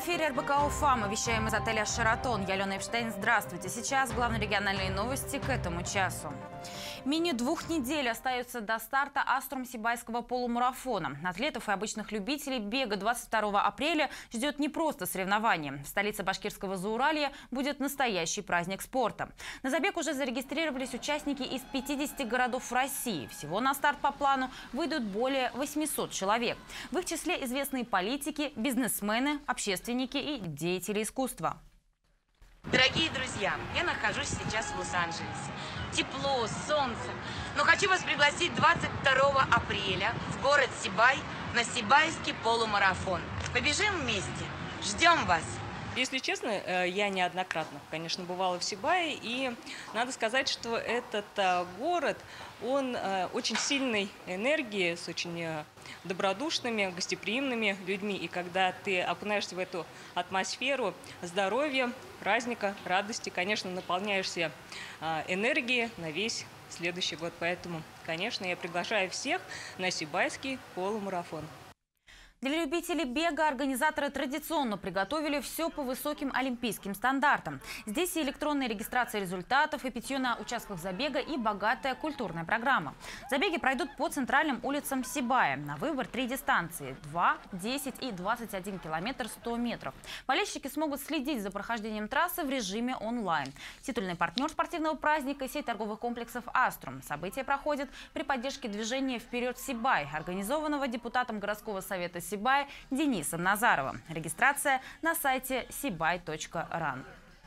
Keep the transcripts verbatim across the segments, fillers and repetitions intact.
эфире эр бэ ка Уфа. Мы вещаем из отеля «Шератон». Я Алена Эпштейн. Здравствуйте. Сейчас главные региональные новости к этому часу. Менее двух недель остается до старта Аструм-Сибайского полумарафона. Атлетов и обычных любителей бега двадцать второго апреля ждет не просто соревнование. В столице башкирского Зауралья будет настоящий праздник спорта. На забег уже зарегистрировались участники из пятидесяти городов России. Всего на старт по плану выйдут более восьмисот человек. В их числе известные политики, бизнесмены, общественники и деятели искусства. Дорогие друзья, я нахожусь сейчас в Лос-Анджелесе. Тепло, солнце. Но хочу вас пригласить двадцать второго апреля в город Сибай на Сибайский полумарафон. Побежим вместе. Ждем вас. Если честно, я неоднократно, конечно, бывала в Сибае, и надо сказать, что этот город, он очень сильной энергией, с очень добродушными, гостеприимными людьми. И когда ты окунаешься в эту атмосферу здоровья, праздника, радости, конечно, наполняешься энергией на весь следующий год. Поэтому, конечно, я приглашаю всех на Сибайский полумарафон. Для любителей бега организаторы традиционно приготовили все по высоким олимпийским стандартам. Здесь и электронная регистрация результатов, и питье на участках забега, и богатая культурная программа. Забеги пройдут по центральным улицам Сибая. На выбор три дистанции – два, десять и двадцать один километр сто метров. Болельщики смогут следить за прохождением трассы в режиме онлайн. Титульный партнер спортивного праздника – сеть торговых комплексов «Аструм». Событие проходит при поддержке движения «Вперед Сибай», организованного депутатом городского совета Сибая Денисом Назаровым. Регистрация на сайте сибай точка ран.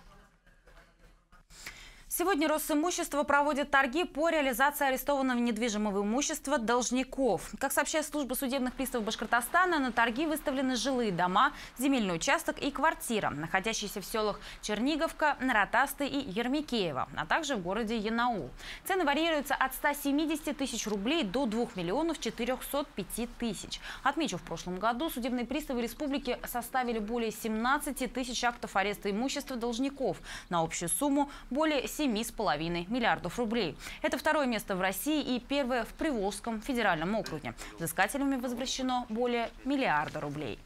Сегодня Росимущество проводит торги по реализации арестованного недвижимого имущества должников. Как сообщает служба судебных приставов Башкортостана, на торги выставлены жилые дома, земельный участок и квартира, находящиеся в селах Черниговка, Наратасты и Ермекеево, а также в городе Янаул. Цены варьируются от ста семидесяти тысяч рублей до двух миллионов четырехсот пяти тысяч. Отмечу, в прошлом году судебные приставы республики составили более семнадцати тысяч актов ареста имущества должников на общую сумму более семи с половиной миллиардов рублей. Это второе место в России и первое в Приволжском федеральном округе. Взыскателями возвращено более миллиарда рублей.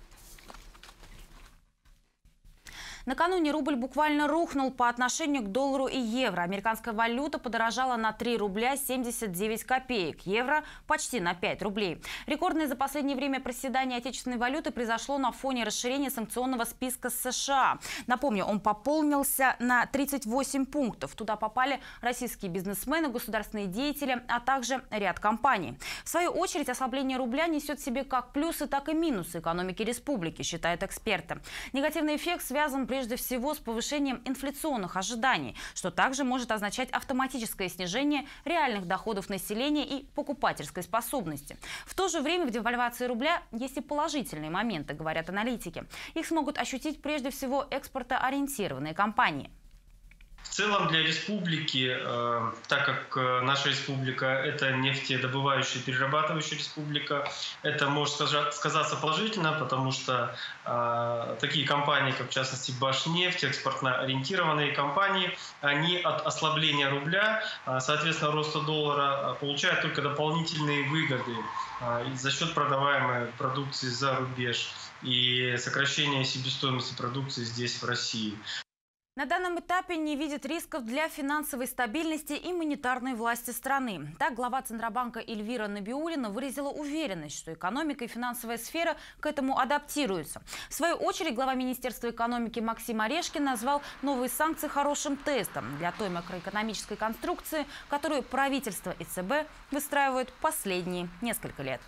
Накануне рубль буквально рухнул по отношению к доллару и евро. Американская валюта подорожала на три рубля семьдесят девять копеек. Евро почти на пять рублей. Рекордное за последнее время проседание отечественной валюты произошло на фоне расширения санкционного списка США. Напомню, он пополнился на тридцать восемь пунктов. Туда попали российские бизнесмены, государственные деятели, а также ряд компаний. В свою очередь, ослабление рубля несет в себе как плюсы, так и минусы экономики республики, считают эксперты. Негативный эффект связан прежде Прежде всего с повышением инфляционных ожиданий, что также может означать автоматическое снижение реальных доходов населения и покупательской способности. В то же время в девальвации рубля есть и положительные моменты, говорят аналитики. Их смогут ощутить прежде всего экспортоориентированные компании. В целом для республики, э, так как э, наша республика – это нефтедобывающая, перерабатывающая республика, это может сказаться положительно, потому что э, такие компании, как в частности Башнефть, экспортно-ориентированные компании, они от ослабления рубля, э, соответственно роста доллара, получают только дополнительные выгоды э, за счет продаваемой продукции за рубеж и сокращения себестоимости продукции здесь, в России. На данном этапе не видит рисков для финансовой стабильности и монетарной власти страны. Так, глава Центробанка Эльвира Набиуллина выразила уверенность, что экономика и финансовая сфера к этому адаптируются. В свою очередь, глава Министерства экономики Максим Орешкин назвал новые санкции хорошим тестом для той макроэкономической конструкции, которую правительство и цэ бэ выстраивают последние несколько лет.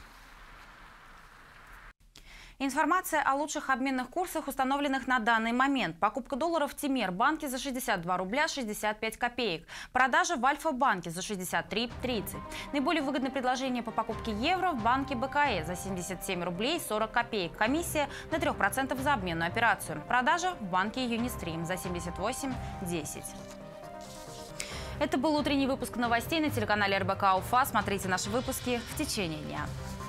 Информация о лучших обменных курсах, установленных на данный момент. Покупка долларов в Тимир-банке за шестьдесят два рубля шестьдесят пять копеек. Продажа в Альфа-банке за шестьдесят три тридцать. Наиболее выгодное предложение по покупке евро в банке бэ ка э за семьдесят семь рублей сорок копеек. Комиссия на три процента за обменную операцию. Продажа в банке Юнистрим за семьдесят восемь десять. Это был утренний выпуск новостей на телеканале эр бэ ка Уфа. Смотрите наши выпуски в течение дня.